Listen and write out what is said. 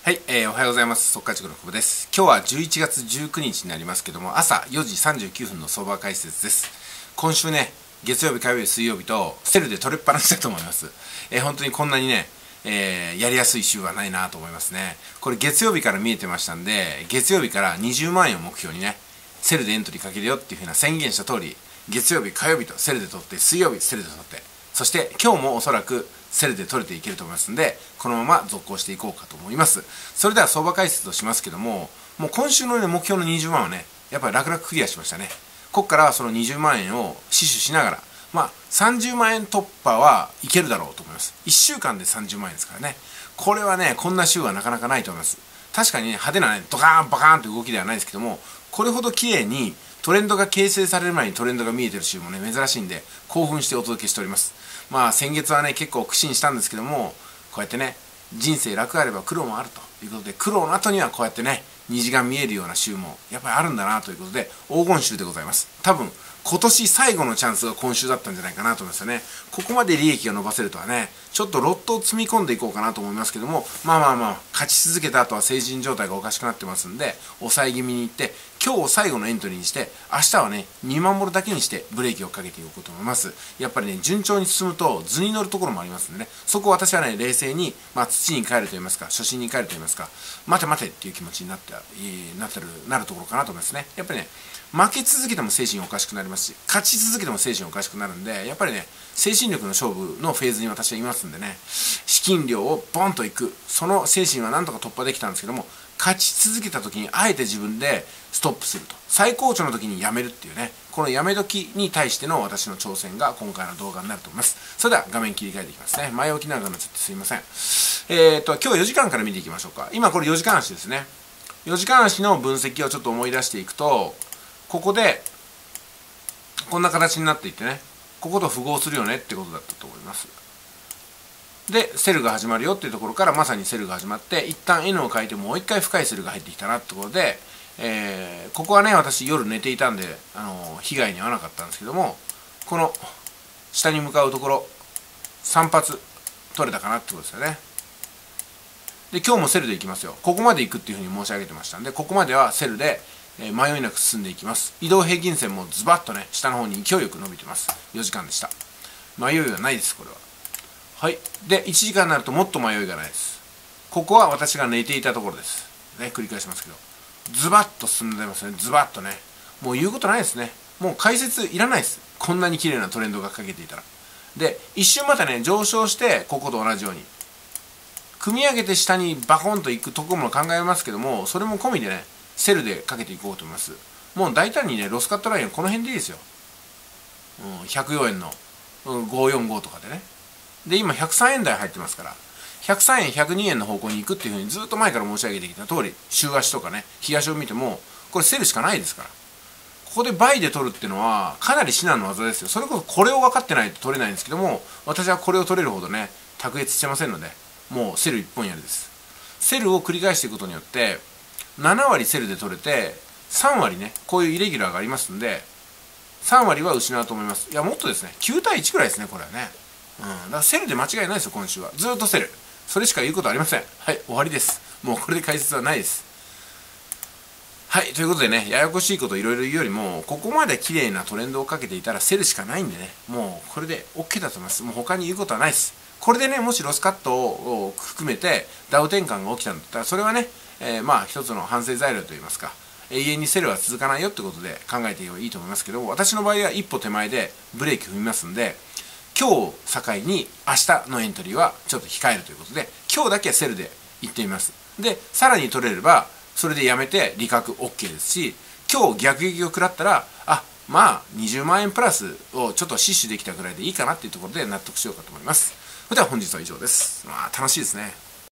はい、おはようございます。速稼塾の久保です。今日は11月19日になりますけども、朝4時39分の相場解説です。今週ね、月曜日、火曜日、水曜日とセルで取れっぱなしだと思います。本当にこんなにね、やりやすい週はないなと思いますね。これ月曜日から見えてましたんで、月曜日から20万円を目標にね、セルでエントリーかけるよっていうふうな宣言した通り、月曜日、火曜日とセルで取って、水曜日、セルで取って、そして今日もおそらくセルで取れていけると思いますので、このまま続行していこうかと思います。それでは相場解説をしますけども、もう今週の、ね、目標の20万はね、やっぱり楽々クリアしましたね。ここからはその20万円を死守しながら、30万円突破はいけるだろうと思います。1週間で30万円ですからね。これはね、こんな週はなかなかないと思います。確かにね、派手なね、ドカーン、バカーンという動きではないですけども、これほど綺麗にトレンドが形成される前にトレンドが見えてる週もね、珍しいんで、興奮してお届けしております。先月はね、結構苦心したんですけども、こうやってね、人生楽あれば苦労もあるということで、苦労の後にはこうやってね、虹が見えるような週もやっぱりあるんだなということで、黄金週でございます。多分、今年最後のチャンスが今週だったんじゃないかなと思いますよね。ここまで利益が伸ばせるとはね、ちょっとロットを積み込んでいこうかなと思いますけども、勝ち続けた後は成人状態がおかしくなってますんで、抑え気味にいって、今日を最後のエントリーにして、明日はね、見守るだけにしてブレーキをかけていこうと思います。やっぱりね、順調に進むと図に乗るところもありますんでね、そこを私はね、冷静に、土に帰ると言いますか、初心に帰ると言いますか、待て待てっていう気持ちになるところかなと思いますね。やっぱりね、負け続けても精神おかしくなりますし、勝ち続けても精神おかしくなるんで、やっぱりね、精神力の勝負のフェーズに私はいますんでね、資金量をボンといく、その精神はなんとか突破できたんですけども、勝ち続けた時にあえて自分でストップすると。最高潮の時にやめるっていうね、このやめ時に対しての私の挑戦が今回の動画になると思います。それでは画面切り替えていきますね。前置きながらちょっとすいません。今日は4時間から見ていきましょうか。今これ4時間足ですね。4時間足の分析をちょっと思い出していくと、ここでこんな形になっていてね、ここと符合するよねってことだったと思います。で、セルが始まるよっていうところからまさにセルが始まって、一旦 N を変えてもう一回深いセルが入ってきたなってところで、ここはね、私夜寝ていたんで、被害に遭わなかったんですけども、この下に向かうところ、3発取れたかなってことですよね。で、今日もセルで行きますよ。ここまで行くっていうふうに申し上げてましたんで、ここまではセルで、迷いなく進んでいきます。移動平均線もズバッとね、下の方に勢いよく伸びてます。4時間でした。迷いはないです、これは。はい。で、1時間になるともっと迷いがないです。ここは私が寝ていたところです。ね、繰り返しますけど。ズバッと進んでますね。ズバッとね。もう言うことないですね。もう解説いらないです。こんなに綺麗なトレンドがかけていたら。で、一瞬またね、上昇して、ここと同じように。組み上げて下にバコンといくところも考えますけども、それも込みでね、セルでかけていこうと思います。もう大胆にね、ロスカットラインはこの辺でいいですよ。104円の、545とかでね。で、今103円台入ってますから、103円、102円の方向に行くっていうふうにずっと前から申し上げてきた通り、週足とかね、日足を見ても、これセルしかないですから。ここで倍で取るっていうのは、かなり至難の技ですよ。それこそこれを分かってないと取れないんですけども、私はこれを取れるほどね、卓越してませんので、もうセル一本やりです。セルを繰り返していくことによって、7割セルで取れて、3割ね、こういうイレギュラーがありますんで、3割は失うと思います。いや、もっとですね、9対1くらいですね、これはね。だからセルで間違いないですよ、今週は。ずっとセル。それしか言うことありません。はい、終わりです。もうこれで解説はないです。はい、ということでね、ややこしいこといろいろ言うよりも、ここまで綺麗なトレンドをかけていたらセルしかないんでね、もうこれで OK だと思います。もう他に言うことはないです。これでね、もしロスカットを含めてダウ転換が起きたんだったら、それはね、一つの反省材料といいますか、永遠にセルは続かないよってことで考えていけばいいと思いますけど、私の場合は一歩手前でブレーキ踏みますんで、今日を境に明日のエントリーはちょっと控えるということで、今日だけセルで行ってみます。で、さらに取れれば、それでやめて利確 OK ですし、今日逆撃を食らったら、20万円プラスをちょっと死守できたぐらいでいいかなっていうところで納得しようかと思います。それでは本日は以上です。楽しいですね。